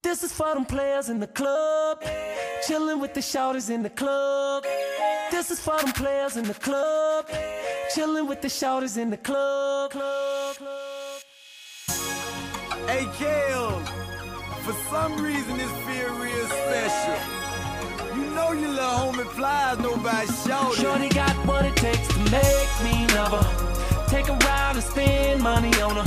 This is for them players in the club, chillin' with the shorties in the club. This is for them players in the club, chillin' with the shorties in the club. Hey, Kel, for some reason this feel real special. You know your little homie Plies nobody shorty. Shorty got what it takes to make me love her, take her out and spend money on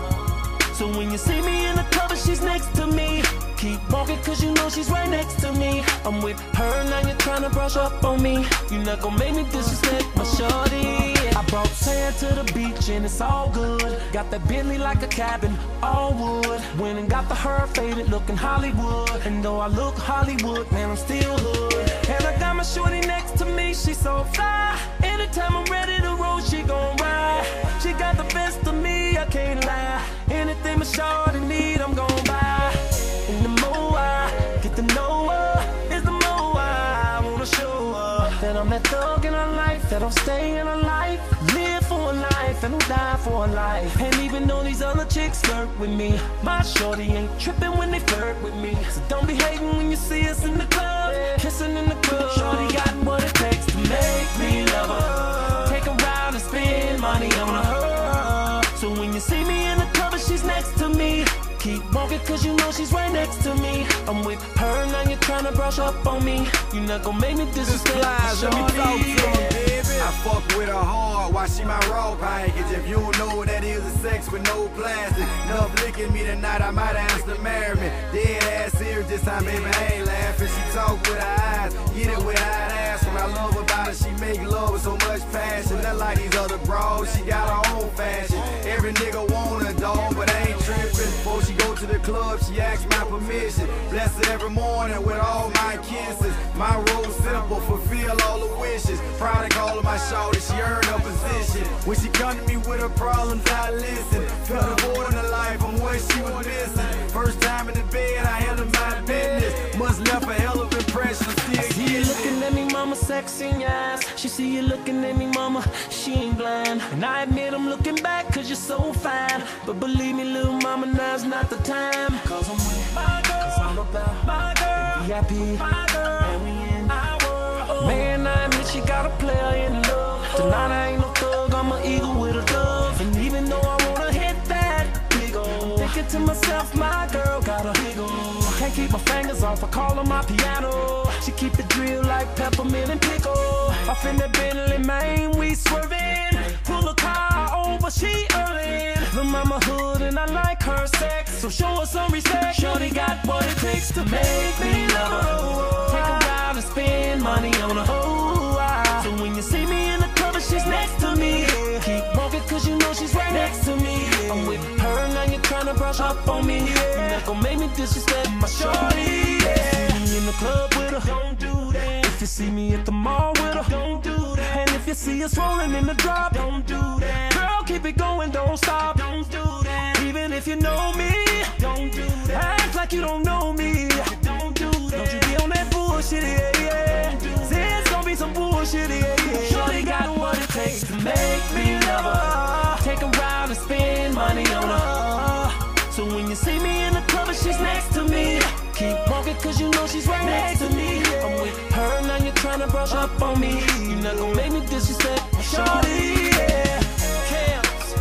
her. So when you see me in the club and she's next to me, keep walking cause you know she's right next to me. I'm with her, now you're trying to brush up on me. You're not gonna make me disrespect my shorty. I brought sand to the beach and it's all good. Got that Bentley like a cabin, all wood. Went and got the her faded looking Hollywood. And though I look Hollywood, man, I'm still hood. And I got my shorty next to me, she's so fly. Anytime I'm ready to roll, she gon' ride. She got the best of me, I can't lie. Anything my shorty need, I'm gon' buy. And the more I get to know her, is the more I wanna show her that I'm that thug in her life, that I'm staying in her life, live for a life, and I'll die for a life. And even though these other chicks flirt with me, my shorty ain't tripping when they flirt with me. So don't be hating when you see us in the club, kissing in the club. Shorty got what it takes to make me love her, take her out and spend money on her. So when you see me in the club and she's next to me, keep walking cause you know she's right next to me. I'm with her, now you're trying to brush up on me. You're not gonna make me disrespect my shorty. Let me talk to her, baby. I fuck with her hard, why she my raw package. If you don't know what that is, a sex with no plastic. Enough licking me tonight, I might ask to marry me. Dead ass serious this time, baby, I ain't laughing. She talk with her eyes, get it with her ass. What I love about her, she make love with so much passion. Not like these other bros, she got her own fashion. Every nigga want a dog, but I ain't tripping. Before she go to the club, she asks my permission. Bless her every morning with all my kisses. My role simple, fulfill all the wishes. Proud to call her my shorty, she earned her position. When she come to me with her problems, I listen. Feel the void in her life, I'm what she was missing. First time in the bed, I handled my business. Must left a hell of impression, still see you looking at me, mama, sexy in your ass. She see you looking at me, mama, she ain't blind. And I admit I'm looking back cause you're so fine. But believe me, little mama, now's not the time. Cause I'm with my girl, cause I'm about my girl, VIP, my girl, and we in our world. Man, I admit she got a player in love. Tonight I ain't no thug, I'm an eagle with a dove. And even though I wanna hit that big ol', I'm thinking to myself, my girl got a big ol'. Can't keep my fingers off, I call her my piano. She keep it drill like peppermint and pickle. Off in that Bentley, man, we swerving. Pull a car over, she earning. The mama hood and I like her sex, so show her some respect. Shorty got what it takes to make me love her, take her out and spend money on her. So when you see me in the club and she's next to me, keep walking cause you know she's right next to me. I'm with her, now you're trying to brush up on me. You're not gonna make me disrespect my shorty. See me in the club with her, don't do that. If you see me at the mall with her, don't do that. And if you see us rolling in the drop, don't do that. Girl, keep it going, don't stop, don't do that. Even if you know me, don't do that. Act like you don't know me, don't do that. Don't you be on that bullshit, yeah. Say it's gonna be some bullshit, yeah. Shorty got what it takes to make me love her, take her out and spend money on her. So when you see me in the club and she's next to me, keep walking cause you know she's right next to me. I'm with her, now you're trying to brush up on me. You're not gonna make me disrespect my shorty, yeah. Kels,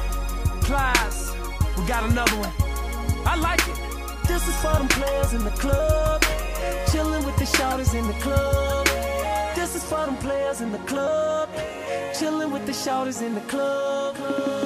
Plies, we got another one. I like it. This is for them players in the club, chillin' with the shorties in the club. This is for them players in the club, chillin' with the shorties in the club.